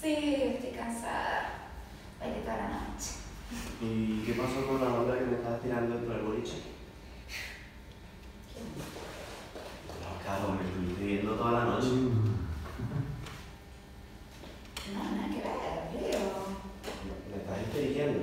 Sí, estoy cansada. Bailé toda la noche. ¿Y qué pasó con la onda que me estabas tirando dentro del boliche? ¿Quién? No, claro, me estuviste viendo toda la noche. No, nada que ver, Leo. ¿Me estás dirigiendo?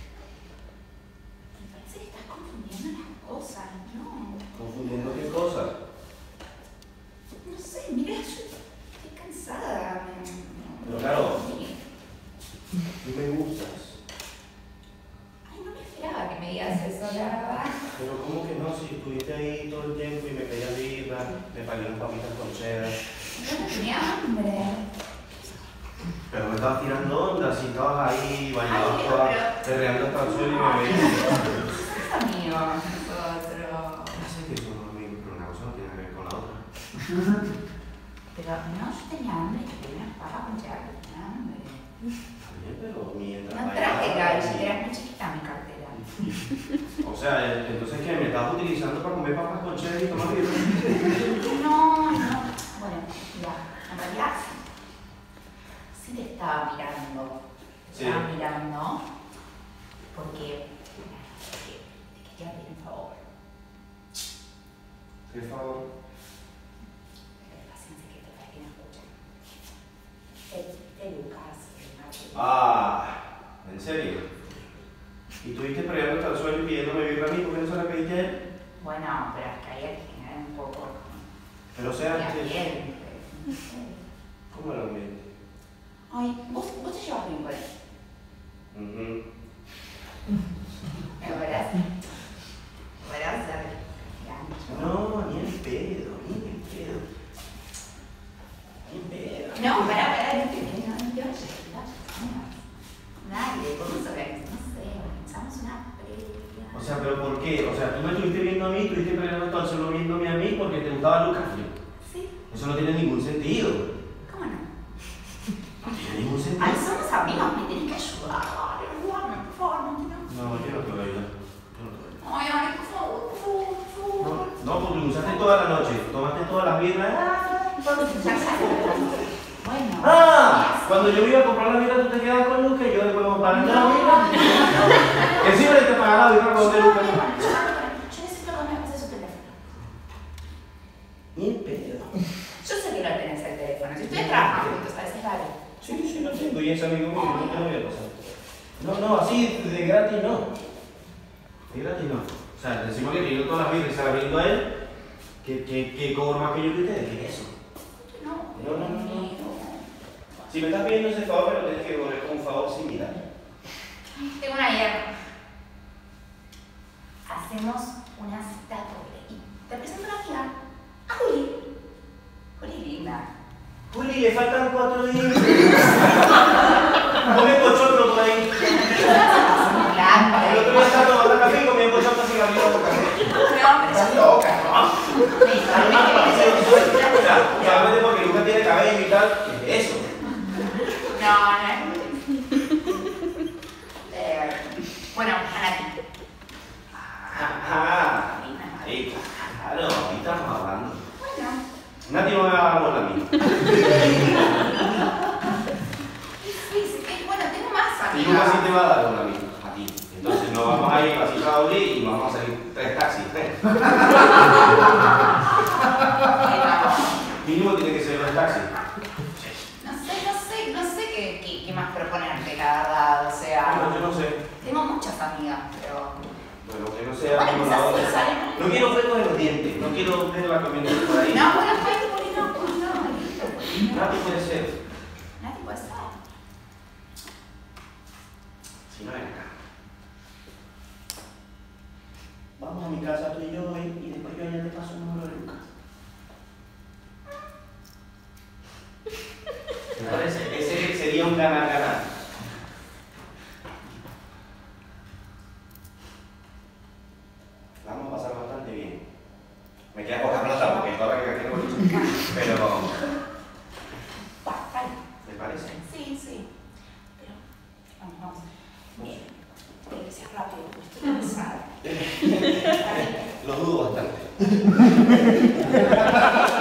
Me parece que estás confundiendo las cosas, ¿no? ¿Confundiendo qué cosa? No sé, mira, yo estoy cansada. Pero claro, tú me gustas. Ay, no me esperaba que me digas eso, la verdad. Pero ¿cómo que no? Si estuviste ahí todo el tiempo y me pedías birra, me pagué unas papitas con cheddar. Yo no tenía hambre. Pero me estabas tirando ondas y estabas ahí bailando, Ay, toda, perreando hasta el suelo y me veías. Somos amigos nosotros. Ya sé que somos amigos, pero una cosa no tiene que ver con la otra. Pero no, yo tenía hambre, que tenía unas papas con cheddar, que tenía hambre. También, pero mientras No traje bailabas, galletera, es muy chiquita mi cartera. O sea, entonces ¿qué? ¿Me estabas utilizando para comer papas con cheddar y tomar birra? No, no. Bueno, mira, en realidad sí te estaba mirando. Te estaba mirando porque te quería pedir un favor. ¿Qué favor? Paciencia que te parece que no escuchan. Lucas, Martín. Ah, ¿en serio? ¿Y estuviste peleando hasta el suelo y pidiéndome birra a mí? ¿Por qué no se la pediste a él? Bueno, pero hasta ahí hay que generar un poco. Pero o sea, Bien. ¿cómo lo ambiente? Ay, vos te llevas bien con él. ¿Me verás? ¿Verás ser gancho? No, ni en pedo, ni en pedo. Ni en pedo. No, pará, no te Dale, vamos a ver, no sé, organizamos una previa. O sea, ¿pero por qué? O sea, tú me estuviste viendo a mí, estuviste peleando hasta el suelo viéndome a mí porque te gustaba Lucas. Sí. Eso no tiene ningún sentido. ¿Cómo no? No tiene ningún sentido. Ay, somos amigos, me tenés que ayudar. Ayúdame, por favor, no entiendo. No, yo no te voy a ayudar. Yo no te voy a ayudar. Ay, Ale, por favor, por favor, por favor. No, porque lo usaste toda la noche, tomaste todas las birras. Bueno. ¡Ah! Cuando yo iba a comprar la birra, tú te quedabas con Lucas y yo después pagando la birra. Que siempre te pagaba la birra con de Lucas. Yo necesito que me pases su teléfono. Ni en pedo. Yo sé que no tenés el teléfono. Si ustedes trabajan juntos, a veces vale. Sí, lo tengo y es amigo mío, no te lo voy a pasar. No, así de gratis no. De gratis no. O sea, decimos que pidió todas las birras y se la brindo a él. ¿Qué cobro más que yo que ustedes? ¿Qué es eso? No. Si me estás pidiendo ese favor, me lo tienes que devolver con un favor similar. Tengo una idea. Hacemos una cita doble. Y te presento a una amiga. A Juli. Juli linda. Juli, le faltan 4 días. Come pochoclo por ahí. El otro día estaba tomando café y comí pochoclo sin abrir la boca. Estás loca, ¿no? O sea, solamente porque Lucas tiene cabello y tal, ¿qué es eso? No. Bueno, Anati. Ahí, claro, ahí estamos hablando. Bueno. Nati no me va a dar bola a mí. Sí, bueno, tengo más Y Lucas sí amigas. te va a dar bola a mí, a ti. Entonces nos vamos a ir a la cita doble y vamos a salir 3 taxis, 3. Mínimo tiene que ser 2 taxis. No sé qué más proponerte, la verdad, o sea... Yo no sé. Tengo muchas amigas, pero... Bueno, que no sea Bueno, como quizás la sí, otra. sale. No quiero verlo de los dientes, no quiero verla comiendo por ahí. No, bueno, Poli no. Nati puede ser. Nati puede ser. Si no, ven acá. Vamos a mi casa tú y yo y después yo ya te paso un número de Lucas. ¿Te parece? Ese sería un ganar-ganar. La vamos a pasar bastante bien. Me queda poca plata porque toda la que tengo pero... ¿Te parece? Sí. Pero, vamos. Bien. Tiene que ser rápido, porque estoy cansada. Lo dudo bastante.